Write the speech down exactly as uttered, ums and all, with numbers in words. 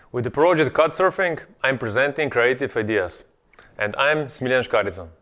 With the project CutSurfing, I'm presenting creative ideas. And I'm Smiljan Škarica.